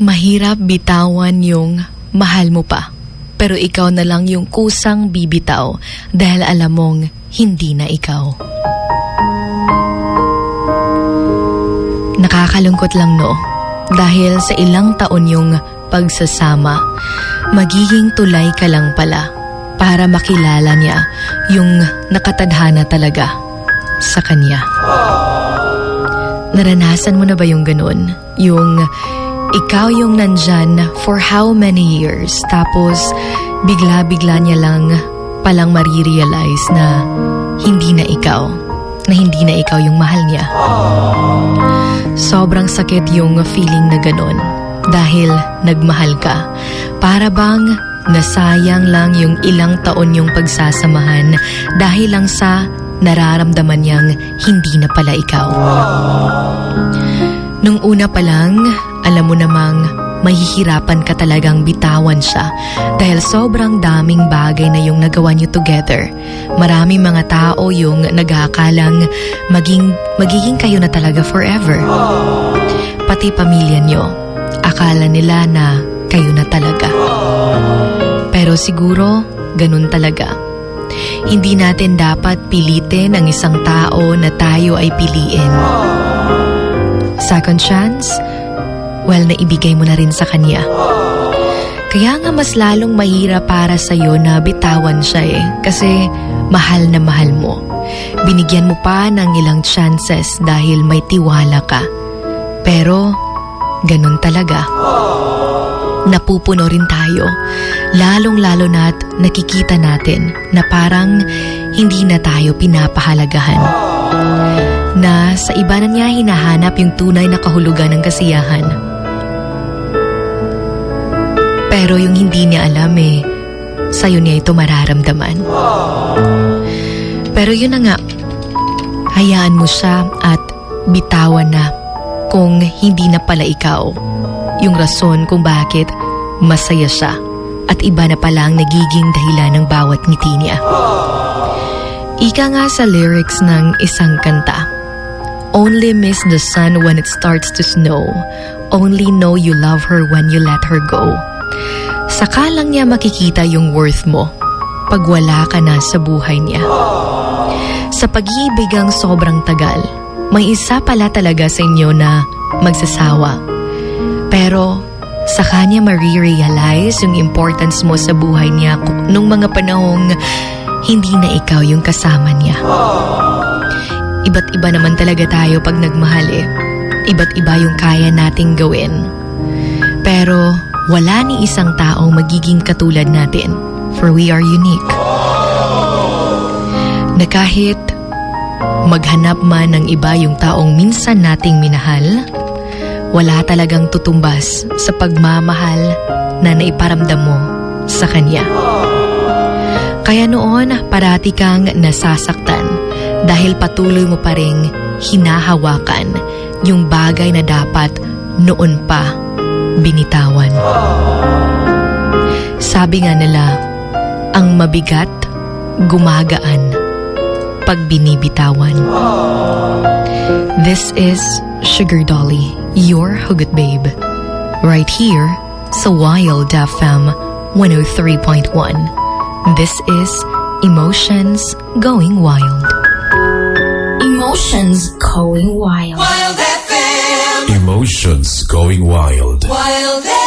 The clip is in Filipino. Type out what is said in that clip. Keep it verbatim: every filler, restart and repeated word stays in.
Mahirap bitawan yung mahal mo pa, pero ikaw na lang yung kusang bibitaw dahil alam mong hindi na ikaw. Nakakalungkot lang, no? Dahil sa ilang taon yung pagsasama, magiging tulay ka lang pala para makilala niya yung nakatadhana talaga sa kanya. Naranasan mo na ba yung ganun? Yung ikaw yung nandyan for how many years, tapos bigla-bigla niya lang palang marirealize na hindi na ikaw, na hindi na ikaw yung mahal niya. Sobrang sakit yung feeling na ganun dahil nagmahal ka. Para bang nasayang lang yung ilang taon yung pagsasamahan dahil lang sa nararamdaman niyang hindi na pala ikaw. Nung una pa lang, alam mo namang mahihirapan ka talagang bitawan siya dahil sobrang daming bagay na yung nagawa niyo together. Maraming mga tao yung nag-aakalang maging, magiging kayo na talaga forever. Pati pamilya niyo, akala nila na kayo na talaga. Pero siguro, ganun talaga. Hindi natin dapat pilitin ang isang tao na tayo ay piliin. Second chance? Well, naibigay mo na rin sa kanya. Kaya nga mas lalong mahirap para sa'yo na bitawan siya eh. Kasi mahal na mahal mo. Binigyan mo pa ng ilang chances dahil may tiwala ka. Pero, ganun talaga. Napupuno rin tayo. Lalong-lalo na't nakikita natin na parang hindi na tayo pinapahalagahan. Na sa iba na niya hinahanap yung tunay na kahulugan ng kasiyahan. Pero yung hindi niya alam eh, sa'yo niya ito mararamdaman. Pero yun na nga, hayaan mo siya at bitawan na kung hindi na pala ikaw yung rason kung bakit masaya siya at iba na pala ang nagiging dahilan ng bawat ngiti niya. Ika nga sa lyrics ng isang kanta, only miss the sun when it starts to snow. Only know you love her when you let her go. Saka lang niya makikita yung worth mo pag wala ka na sa buhay niya. Sa pag-iibigang sobrang tagal, may isa pala talaga sa inyo na magsasawa. Pero sa kanya marirealize yung importance mo sa buhay niya nung mga panahong hindi na ikaw yung kasama niya. Iba't iba naman talaga tayo pag nagmahal eh. Iba't iba yung kaya nating gawin. Pero wala ni isang taong magiging katulad natin, for we are unique. Na kahit maghanap man ng iba yung taong minsan nating minahal, wala talagang tutumbas sa pagmamahal na naiparamdam mo sa kanya. Kaya noon, parati kang nasasaktan dahil patuloy mo pa ring hinahawakan yung bagay na dapat noon pa binitawan. Sabi nga nila, ang mabigat, gumagaan pag binibitawan. This is Sugar Dolly, your Hugot Babe, right here sa Wild F M one oh three point one. This is Emotions Going Wild. Emotions Going Wild. Wild F M. Emotions Going Wild. Wild F M.